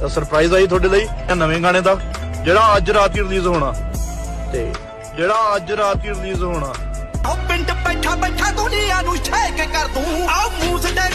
ਤਾਂ ਸਰਪ੍ਰਾਈਜ਼ ਆਈ ਤੁਹਾਡੇ ਲਈ ਨਵੇਂ ਗਾਣੇ ਦਾ ਜਿਹੜਾ ਅੱਜ ਰਾਤ ਹੀ ਰਿਲੀਜ਼ ਹੋਣਾ ਤੇ ਜਿਹੜਾ ਅੱਜ ਰਾਤ ਹੀ ਰਿਲੀਜ਼ ਹੋਣਾ। ਪਿੰਡ ਬੈਠਾ ਬੈਠਾ ਦੁਨੀਆ ਨੂੰ ਛੇਕ ਕਰ ਦੂੰ ਆ ਮੂਸ